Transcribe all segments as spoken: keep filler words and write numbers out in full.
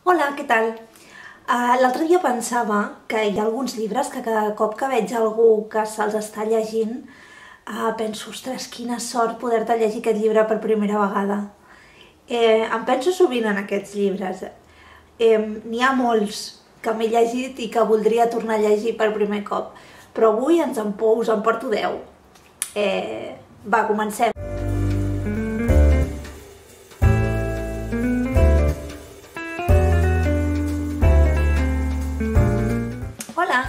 Hola, què tal? Uh, L'altre dia pensava que hi ha alguns llibres que cada cop que veig algú que se'ls està llegint uh, penso, ostres, quina sort poder-te llegir aquest llibre per primera vegada. Eh, em penso sovint en aquests llibres. Eh, N'hi ha molts que m'he llegit i que voldria tornar a llegir per primer cop, però avui ens en, us en porto deu. Eh, va, comencem. Hola!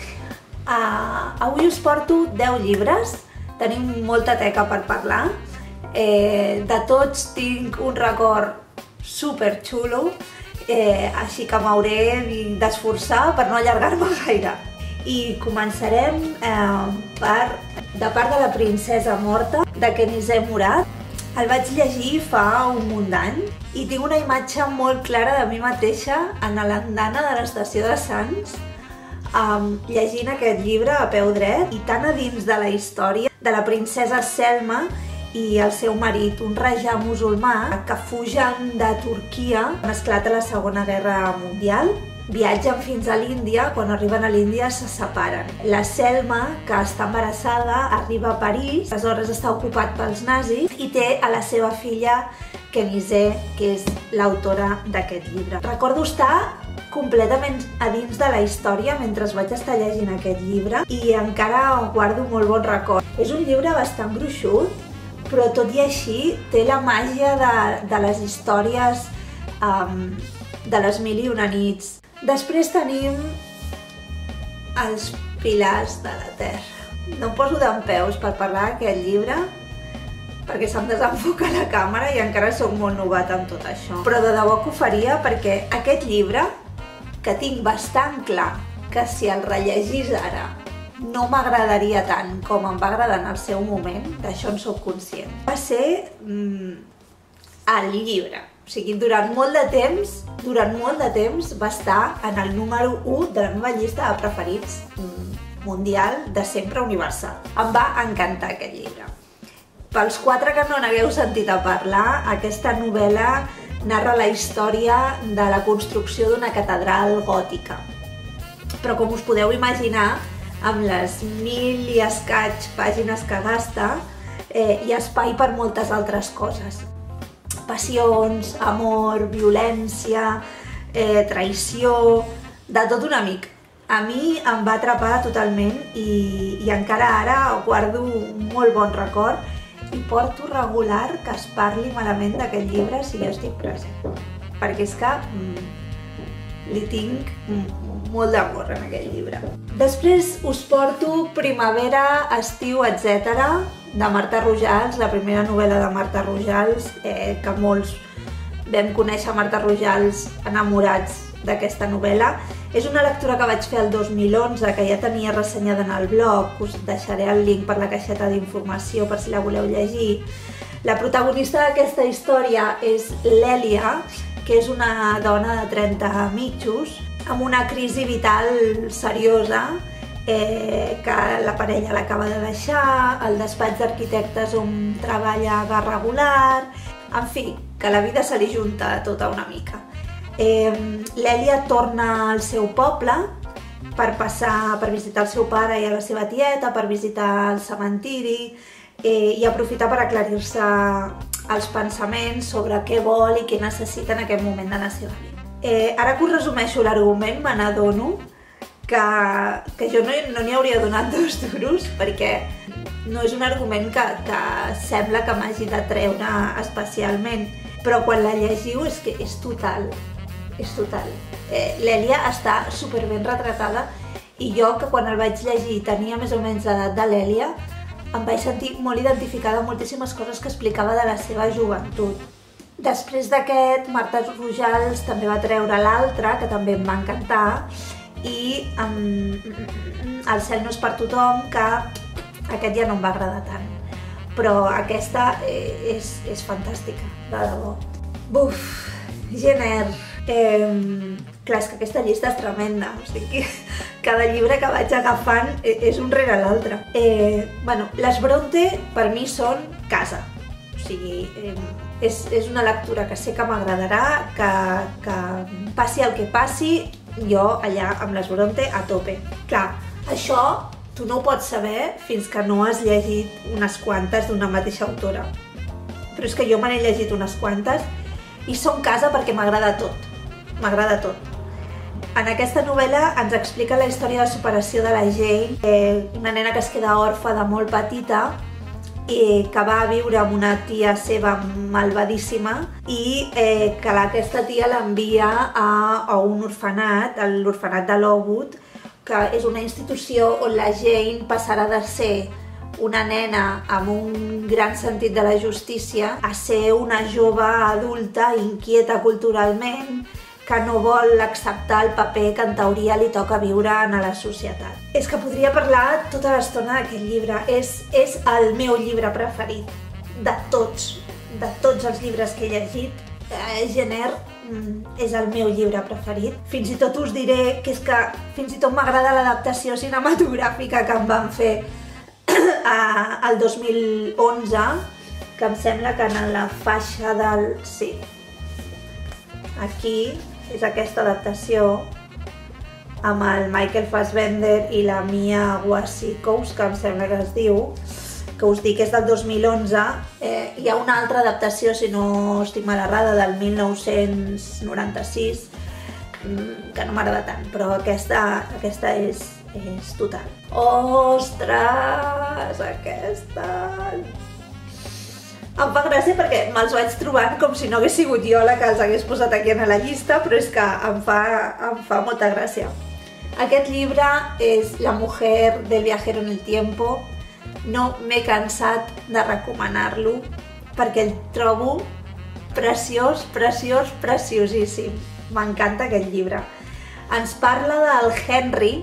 Uh, avui us porto deu llibres, tenim molta teca per parlar, eh, de tots tinc un record super xulo, eh, així que m'hauré d'esforçar per no allargar-me gaire. I començarem eh, per De part de la princesa morta, de Kenizé Murad. El vaig llegir fa un munt d'anys i tinc una imatge molt clara de mi mateixa en l'andana de l'estació de Sants, Um, llegint aquest llibre a peu dret i tan a dins de la història de la princesa Selma i el seu marit, un rajà musulmà que fugen de Turquia quan esclata la Segona Guerra Mundial. Viatgen fins a l'Índia, quan arriben a l'Índia se separen. La Selma, que està embarassada, arriba a París, aleshores està ocupat pels nazis i té a la seva filla Kenizé, que és l'autora d'aquest llibre. Recordo estar completament a dins de la història mentre vaig estar llegint aquest llibre i encara guardo molt bon record. És un llibre bastant gruixut, però tot i així té la màgia de, de les històries um, de les mil i una nits. Després tenim Els pilars de la terra. No em poso dempeus per parlar d'aquest llibre perquè se'm desenfoca la càmera i encara soc molt novata amb tot això. Però de debò que ho faria perquè aquest llibre, que tinc bastant clar que si el rellegís ara no m'agradaria tant com em va agradar en el seu moment, d'això en soc conscient. Va ser mm, el llibre. O sigui, durant molt de temps, durant molt de temps va estar en el número u de la meva llista de preferits mm, mundial de sempre universal. Em va encantar aquest llibre. Pels quatre que no n'hagueu sentit a parlar, aquesta novel·la narra la història de la construcció d'una catedral gòtica. Però com us podeu imaginar, amb les mil i escaig pàgines que gasta, eh, hi ha espai per moltes altres coses. Passions, amor, violència, eh, traïció, de tot una mica. A mi em va atrapar totalment i, i encara ara guardo un molt bon record i porto regular que es parli malament d'aquest llibre si jo estic present. Perquè és que mm, li tinc mm, molt d'amor en aquest llibre. Després us porto Primavera, estiu, etcètera de Marta Rojals, la primera novel·la de Marta Rojals, eh, que molts vam conèixer Marta Rojals enamorats d'aquesta novel·la. És una lectura que vaig fer el dos mil onze, que ja tenia ressenyada en el blog, us deixaré el link per la caixeta d'informació per si la voleu llegir. La protagonista d'aquesta història és l'Èlia, que és una dona de trenta mitjos, amb una crisi vital seriosa, eh, que la parella l'acaba de deixar, el despatx d'arquitectes on treballa va regular, en fi, que la vida se li junta tota una mica. Eh, L'Èlia torna al seu poble per passar, per visitar el seu pare i a la seva tieta, per visitar el cementiri eh, i aprofitar per aclarir-se els pensaments sobre què vol i què necessita en aquest moment de la seva vida. Eh, ara que us resumeixo l'argument, me n'adono que, que jo no n'hi no hauria donat dos duros perquè no és un argument que, que sembla que m'hagi de treure especialment, però quan la llegiu és que és total. És total. Eh, L'Èlia està super ben retratada i jo, que quan el vaig llegir tenia més o menys l'edat de l'Èlia, em vaig sentir molt identificada amb moltíssimes coses que explicava de la seva joventut. Després d'aquest, Marta Rojals també va treure l'altre, que també em va encantar, i um, El cel no és per tothom, que aquest ja no em va agradar tant. Però aquesta eh, és, és fantàstica, de debò. Buf, Jenner. Eh, clar, és que aquesta llista és tremenda, o sigui, cada llibre que vaig agafant és un rere l'altre. Eh, bueno, les Bronte per mi són casa, o sigui, eh, És, és una lectura que sé que m'agradarà, que, que passi el que passi, jo allà amb les Bronte a tope. Clar, això tu no ho pots saber fins que no has llegit unes quantes d'una mateixa autora. Però és que jo me n'he llegit unes quantes i som casa perquè m'agrada tot, m'agrada tot. En aquesta novel·la ens explica la història de superació de la Jane, eh, una nena que es queda orfa de molt petita i que va viure amb una tia seva malvadíssima i eh, que aquesta tia l'envia a, a un orfenat, l'orfenat de Lowood, que és una institució on la Jane passarà de ser una nena amb un gran sentit de la justícia a ser una jove adulta inquieta culturalment, que no vol acceptar el paper que en teoria li toca viure en la societat. És que podria parlar tota l'estona d'aquest llibre. És, és el meu llibre preferit, de tots, de tots els llibres que he llegit. Eh, Jenner és el meu llibre preferit. Fins i tot us diré que és que fins i tot m'agrada l'adaptació cinematogràfica que em van fer el dos mil onze, que em sembla que en la faixa del... sí, aquí és aquesta adaptació amb el Michael Fassbender i la Mia Wasikowska, em sembla que es diu, que us dic que és del dos mil onze. Eh, hi ha una altra adaptació, si no estic mal errada, del mil nou-cents noranta-sis, que no m'agrada tant, però aquesta, aquesta és, és total. Ostres, aquesta... Em fa gràcia perquè me'ls vaig trobant com si no hagués sigut jo la que els hagués posat aquí a la llista, però és que em fa, em fa molta gràcia. Aquest llibre és La mujer del viajero en el tiempo. No m'he cansat de recomanar-lo perquè el trobo preciós, preciós, preciosíssim. M'encanta aquest llibre. Ens parla del Henry.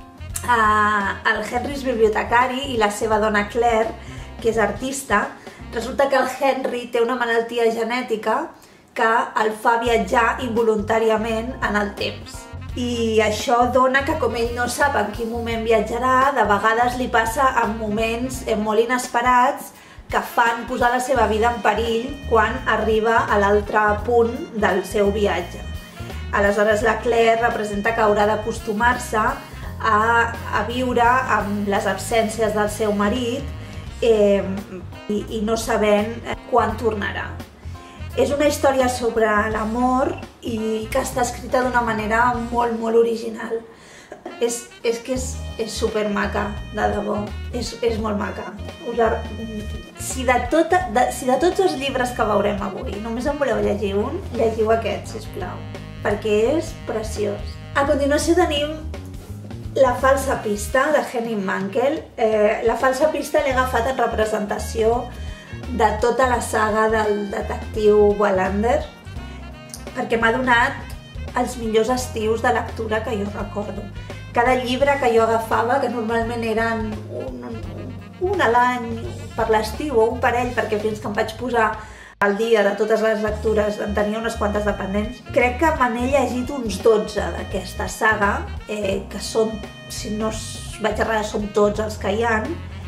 El Henry és bibliotecari i la seva dona Claire, que és artista. Resulta que el Henry té una malaltia genètica que el fa viatjar involuntàriament en el temps. I això dona que, com ell no sap en quin moment viatjarà, de vegades li passa en moments molt inesperats que fan posar la seva vida en perill quan arriba a l'altre punt del seu viatge. Aleshores la Claire representa que haurà d'acostumar-se a, a viure amb les absències del seu marit eh, i, i no sabent quan tornarà. És una història sobre l'amor i que està escrita d'una manera molt, molt original. És, és que és, és supermaca, de debò. És, és molt maca. La, si, de tot, de, si de tots els llibres que veurem avui només en voleu llegir un, llegiu aquest, sisplau, perquè és preciós. A continuació tenim La falsa pista, de Henning Mankell. Eh, la falsa pista l'he agafat en representació de tota la saga del detectiu Wallander, perquè m'ha donat els millors estius de lectura que jo recordo. Cada llibre que jo agafava, que normalment eren un, un, un a l'any per l'estiu o un parell, perquè fins que em vaig posar al dia de totes les lectures en tenia unes quantes dependents, crec que me n'he llegit uns dotze d'aquesta saga, eh, que són, si no vaig errada, són tots els que hi ha,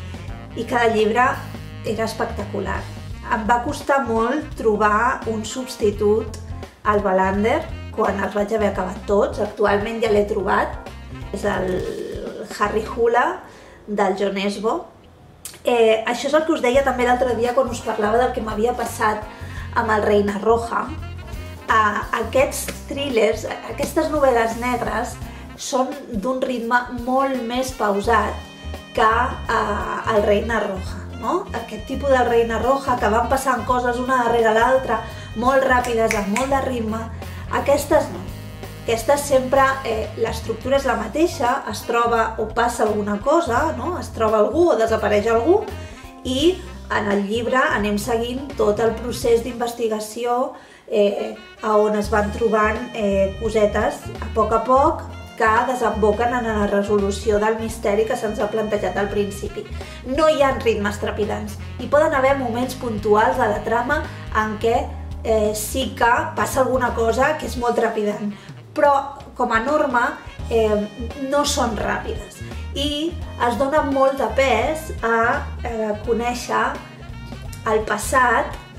i cada llibre era espectacular. Em va costar molt trobar un substitut al Wallander quan els vaig haver acabat tots. Actualment ja l'he trobat. És el Harry Hula del John Esbo. Eh, això és el que us deia també l'altre dia quan us parlava del que m'havia passat amb el Reina Roja. Eh, aquests thrillers, aquestes novel·les negres, són d'un ritme molt més pausat que eh, el Reina Roja. No? Aquest tipus de Reina Roja, que van passant coses una darrere l'altra, molt ràpides, amb molt de ritme. Aquestes no. Aquestes sempre, eh, l'estructura és la mateixa, es troba o passa alguna cosa, no? Es troba algú o desapareix algú, i en el llibre anem seguint tot el procés d'investigació eh, a on es van trobant eh, cosetes a poc a poc, que desemboquen en la resolució del misteri que se'ns ha plantejat al principi. No hi ha ritmes trepidants. Hi poden haver moments puntuals de la trama en què eh, sí que passa alguna cosa que és molt trepidant, però com a norma eh, no són ràpides. I es dona molt de pes a eh, conèixer el passat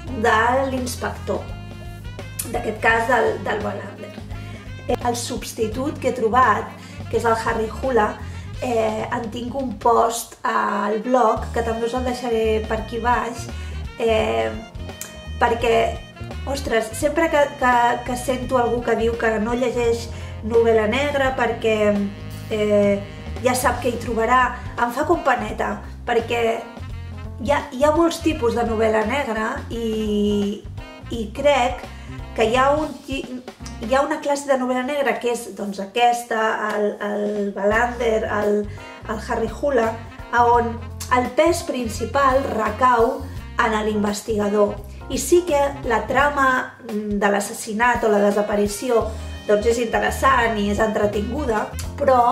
de l'inspector, d'aquest cas del, del Wallander. El substitut que he trobat, que és el Harry Hula, eh, en tinc un post al blog, que també us el deixaré per aquí baix, eh, perquè, ostres, sempre que, que, que sento algú que diu que no llegeix novel·la negra perquè eh, ja sap què hi trobarà, em fa com paneta, perquè hi ha, hi ha molts tipus de novel·la negra i, i crec que hi ha, un, hi ha una classe de novel·la negra que és doncs, aquesta, el, el Wallander, el, el Harry Hula, on el pes principal recau en l'investigador. I sí que la trama de l'assassinat o la desaparició doncs, és interessant i és entretinguda, però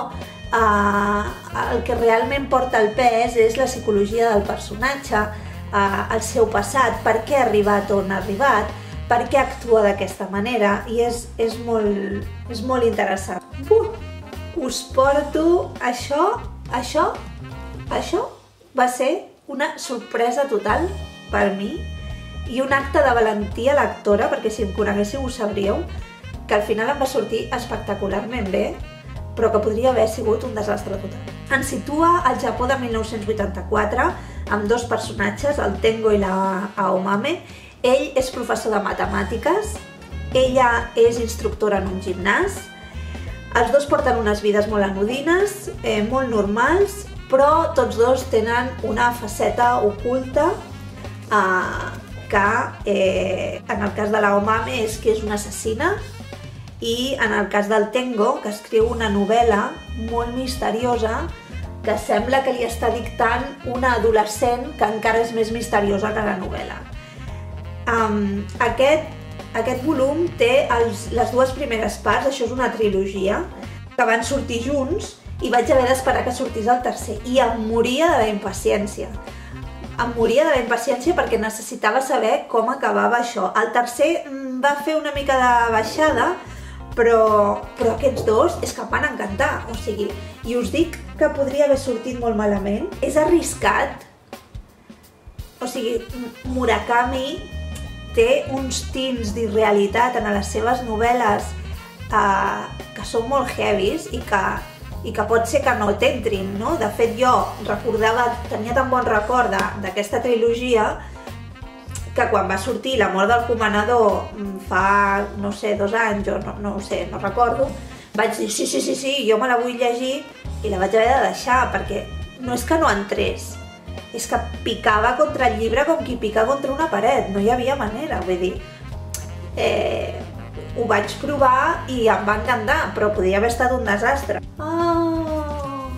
eh, el que realment porta el pes és la psicologia del personatge, eh, el seu passat, per què ha arribat on ha arribat, per què actua d'aquesta manera, i és, és, molt, és molt interessant. Uh, us porto això, això, això va ser una sorpresa total per mi i un acte de valentia lectora, perquè si em coneguéssiu ho sabríeu, que al final em va sortir espectacularment bé, però que podria haver sigut un desastre total. Ens situa al Japó de mil nou-cents vuitanta-quatre, amb dos personatges, el Tengo i la Aomame. Ell és professor de matemàtiques, ella és instructora en un gimnàs. Els dos porten unes vides molt anodines, eh, molt normals, però tots dos tenen una faceta oculta eh, que eh, en el cas de la Aomame és que és una assassina i en el cas del Tengo, que escriu una novel·la molt misteriosa que sembla que li està dictant una adolescent que encara és més misteriosa que la novel·la. Um, aquest, aquest volum té els, les dues primeres parts, això és una trilogia, que van sortir junts i vaig haver d'esperar que sortís el tercer i em moria de la impaciència. Em moria de la impaciència perquè necessitava saber com acabava això. El tercer va fer una mica de baixada, però, però aquests dos és que em van encantar, o sigui, i us dic que podria haver sortit molt malament. És arriscat, o sigui, Murakami té uns tints d'irrealitat en les seves novel·les eh, que són molt heavies i que, i que pot ser que no t'entrin, no? De fet, jo recordava, tenia tan bon record d'aquesta trilogia que quan va sortir La mort del comanador fa, no sé, dos anys o no, no ho sé, no recordo, vaig dir sí, sí, sí, sí, jo me la vull llegir i la vaig haver de deixar perquè no és que no entrés, és que picava contra el llibre com qui pica contra una paret, no hi havia manera, vull dir, eh, ho vaig provar i em va encantar, però podia haver estat un desastre. Oh.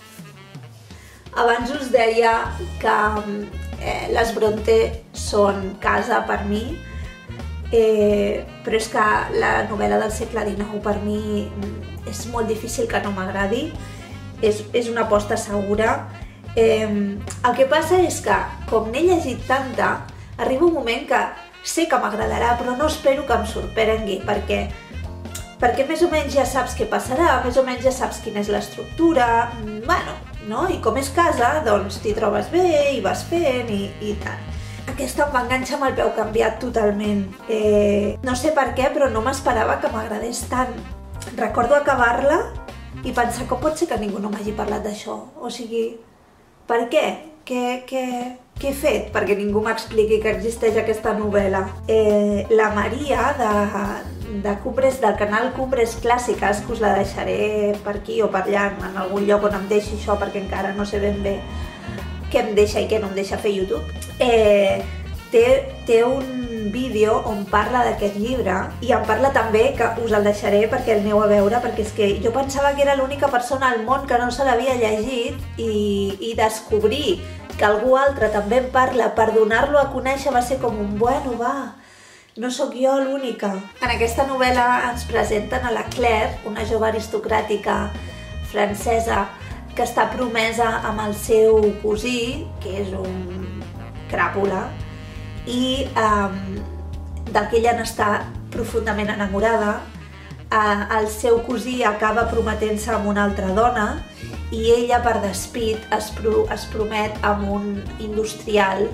Abans us deia que eh, les Brontë són casa per mi, eh, però és que la novel·la del segle dinou per mi és molt difícil que no m'agradi, és, és una aposta segura. Eh, el que passa és que, com n'he llegit tanta, arriba un moment que sé que m'agradarà, però no espero que em sorprengui, perquè, perquè més o menys ja saps què passarà, més o menys ja saps quina és l'estructura, bueno, no? I com és casa, doncs t'hi trobes bé i vas fent i, i tal. Aquesta em va enganxar amb el peu canviat totalment. Eh, no sé per què, però no m'esperava que m'agradés tant. Recordo acabar-la i pensar com pot ser que ningú no m'hagi parlat d'això, o sigui, per què? Què, què, què he fet perquè ningú m'expliqui que existeix aquesta novel·la? Eh, la Maria de, de Cumbres, del canal Cumbres Clàssiques, que us la deixaré per aquí o per allà, en algun lloc on em deixi això, perquè encara no sé ben bé què em deixa i què no em deixa fer YouTube, eh, té, té un vídeo on parla d'aquest llibre i em parla també, que us el deixaré perquè el aneu a veure, perquè és que jo pensava que era l'única persona al món que no se l'havia llegit i, i descobrir que algú altre també en parla per donar-lo a conèixer va ser com un bueno, va, no sóc jo l'única. En aquesta novel·la ens presenten a la Claire, una jove aristocràtica francesa que està promesa amb el seu cosí, que és un cràpula, i um, del que ella n'està profundament enamorada. Uh, el seu cosí acaba prometent-se amb una altra dona i ella, per despit, es, pro es promet amb un industrial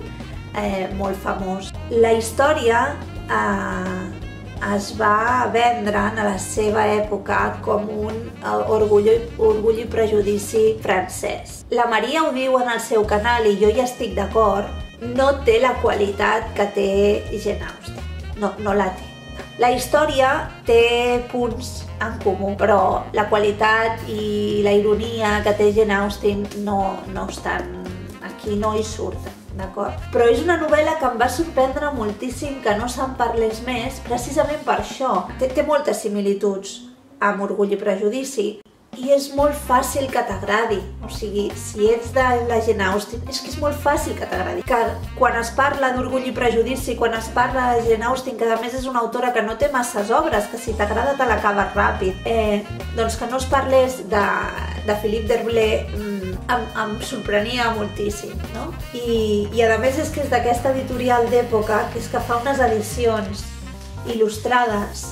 eh, molt famós. La història eh, es va vendre a la seva època com un orgull, orgull i prejudici francès. La Maria ho diu en el seu canal i jo hi estic d'acord, no té la qualitat que té Jane Austen. No, no la té. La història té punts en comú, però la qualitat i la ironia que té Jane Austen no, no estan aquí, no hi surten. Però és una novel·la que em va sorprendre moltíssim que no se'n parlés més, precisament per això. Té, té moltes similituds amb Orgull i Prejudici i és molt fàcil que t'agradi. O sigui, si ets de la Jane Austen, és que és molt fàcil que t'agradi. Que quan es parla d'Orgull i Prejudici, quan es parla de Jane Austen, que a més és una autora que no té masses obres, que si t'agrada te l'acabes ràpid, eh, doncs que no es parlés de, de Philippe d'Herblay, Em, em sorprenia moltíssim, no? I, i a més és que és d'aquesta editorial d'època, que és que fa unes edicions il·lustrades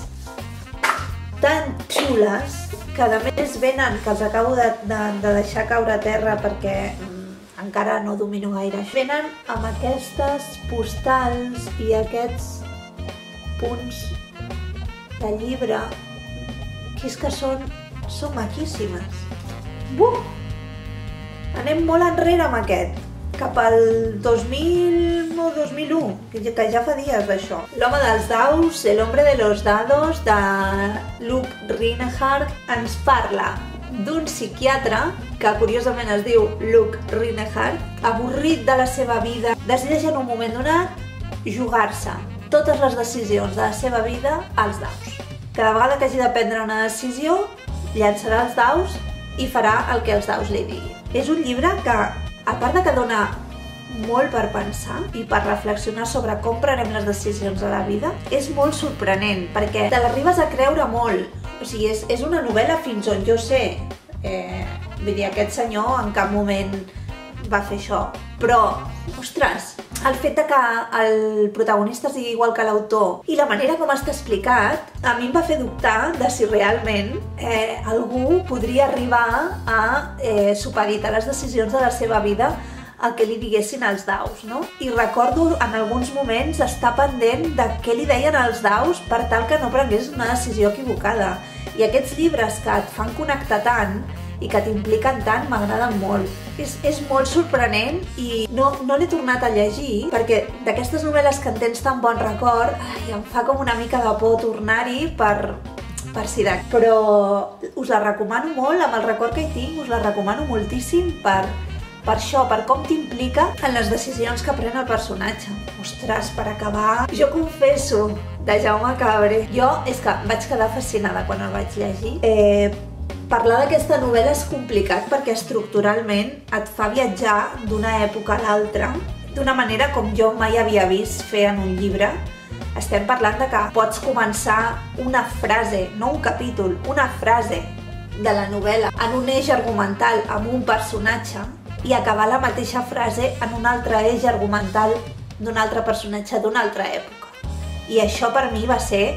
tan xules, que a més venen, que els acabo de, de, de deixar caure a terra perquè mm, encara no domino gaire. Venen amb aquestes postals i aquests punts de llibre, que és que són, són maquíssimes. Buh! Anem molt enrere amb aquest, cap al dos mil o dos mil u, que ja fa dies d'això. L'home dels daus, El hombre de los dados, de Luke Rhinehart, ens parla d'un psiquiatre, que curiosament es diu Luke Rhinehart, avorrit de la seva vida, decideix en un moment donat jugar-se totes les decisions de la seva vida als daus. Cada vegada que hagi de prendre una decisió, llançarà els daus i farà el que els daus li diguin. És un llibre que, a part de que dona molt per pensar i per reflexionar sobre com prenem les decisions a la vida, és molt sorprenent, perquè te l'arribes a creure molt. O sigui, és, és una novel·la fins on jo sé. Eh, vull dir, aquest senyor en cap moment va fer això. Però, ostres, el fet de que el protagonista sigui igual que l'autor i la manera com està explicat, a mi em va fer dubtar de si realment eh, algú podria arribar a eh, supeditar les decisions de la seva vida a que li diguessin els daus, no? I recordo en alguns moments estar pendent de què li deien els daus per tal que no prengués una decisió equivocada. I aquests llibres que et fan connectar tant i que t'impliquen tant m'agraden molt. És, és molt sorprenent i no, no l'he tornat a llegir perquè d'aquestes novel·les que en tens tan bon record, ai, em fa com una mica de por tornar-hi per, per si de... Però us la recomano molt, amb el record que hi tinc, us la recomano moltíssim per, per això, per com t'implica en les decisions que pren el personatge. Ostres, per acabar, jo confesso, de Jaume Cabré, jo és que vaig quedar fascinada quan el vaig llegir. Eh, Parlar d'aquesta novel·la és complicat perquè estructuralment et fa viatjar d'una època a l'altra d'una manera com jo mai havia vist fer en un llibre. Estem parlant de que pots començar una frase, no un capítol, una frase de la novel·la en un eix argumental amb un personatge i acabar la mateixa frase en un altre eix argumental d'un altre personatge d'una altra època. I això per mi va ser...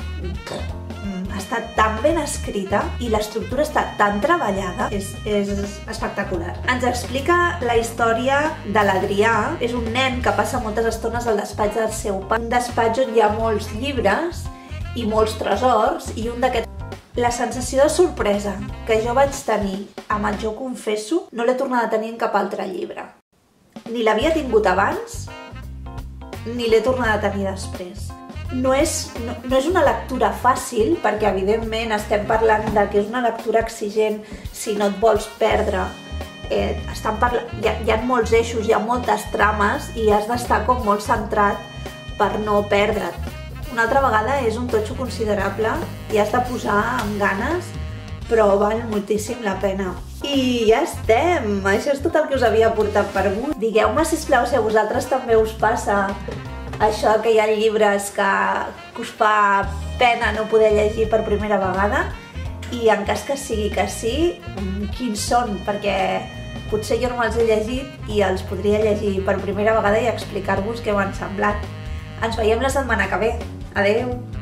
està tan ben escrita i l'estructura està tan treballada, és, és espectacular. Ens explica la història de l'Adrià. És un nen que passa moltes estones al despatx del seu pare, un despatx on hi ha molts llibres i molts tresors, i un d'aquests... La sensació de sorpresa que jo vaig tenir amb el Jo confesso no l'he tornat a tenir en cap altre llibre. Ni l'havia tingut abans, ni l'he tornat a tenir després. No és, no, no és una lectura fàcil, perquè evidentment estem parlant de que és una lectura exigent si no et vols perdre. Eh, estan parlant, hi, ha, hi ha molts eixos, hi ha moltes trames i has d'estar com molt centrat per no perdre't. Una altra vegada és un totxo considerable i has de posar amb ganes, però val moltíssim la pena. I ja estem! Això és tot el que us havia portat per avui. Digueu-me, sisplau, si a vosaltres també us passa això que hi ha llibres que, que us fa pena no poder llegir per primera vegada, i en cas que sigui que sí, quins són, perquè potser jo no els he llegit i els podria llegir per primera vegada i explicar-vos què m'han semblat. Ens veiem la setmana que ve. Adeu!